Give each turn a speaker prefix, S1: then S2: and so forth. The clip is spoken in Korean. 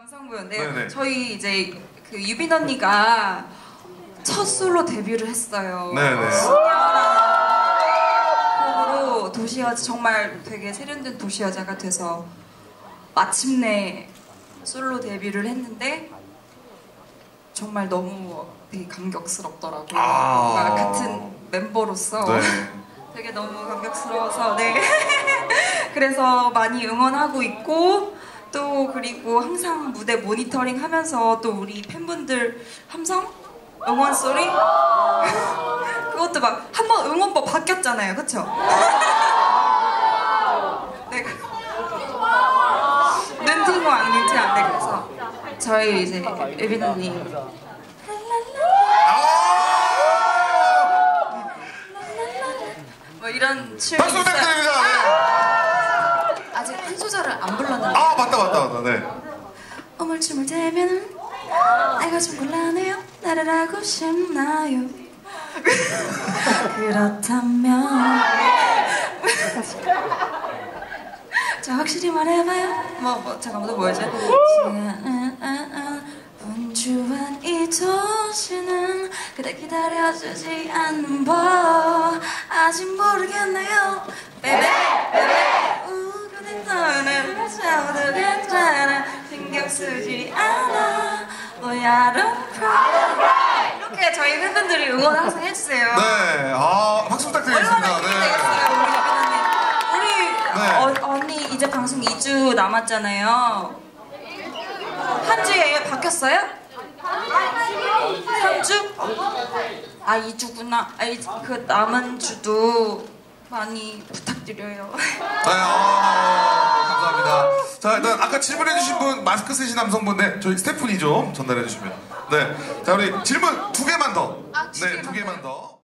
S1: 방송분, 네.
S2: 네네.
S1: 저희 이제 그 유빈 언니가 첫 솔로 데뷔를 했어요.
S2: 네네.
S1: 곡으로 도시여자, 정말 되게 세련된 도시여자가 돼서 마침내 솔로 데뷔를 했는데 정말 너무 되게 감격스럽더라고요. 뭔가 같은 멤버로서
S2: 네.
S1: 되게 너무 감격스러워서 네. 그래서 많이 응원하고 있고 또 그리고 항상 무대 모니터링 하면서 또 우리 팬분들 함성? 응원 소리? 그것도 막 한번 응원법 바뀌었잖아요, 그쵸? 네. 눈팅왕, 눈팅왕. 네, 그래서 저희 이제 예빈 언니 뭐 이런 춤이
S2: 박수
S1: 있어요.
S2: 부탁드립니다. 네.
S1: 아직 한 소절을 안 불렀는데
S2: 맞다. 네.
S1: 우물춤을 대면은 내가 좀 곤란해요. 나를 알고 싶나요? 그렇다면 자 확실히 말해봐요. 잠깐만 또 뭐였지? 분주한 이 도시는 그대 기다려주지 않는 법 아직 모르겠네요. 베베 그대 너는 저도 괜찮아 신경 쓰지 않아 뭐야 don't cry 이렇게 저희 팬분들이 응원 항상 해주세요.
S2: 네. 박수 부탁드리겠습니다.
S1: 얼마나 힘이 되겠어요 우리
S2: 네.
S1: 언니 이제 방송 2주 남았잖아요. 한 주에 바뀌었어요? 3주? 2주구나. 그 남은 주도 많이 부탁드려요.
S2: 네, 감사합니다. 자, 일단 아까 질문해주신 분 마스크 쓰신 남성분, 네, 저희 스태프분이 좀 전달해주시면. 네, 자 우리 질문 2개만 더.
S1: 아,
S2: 네, 2개만 더.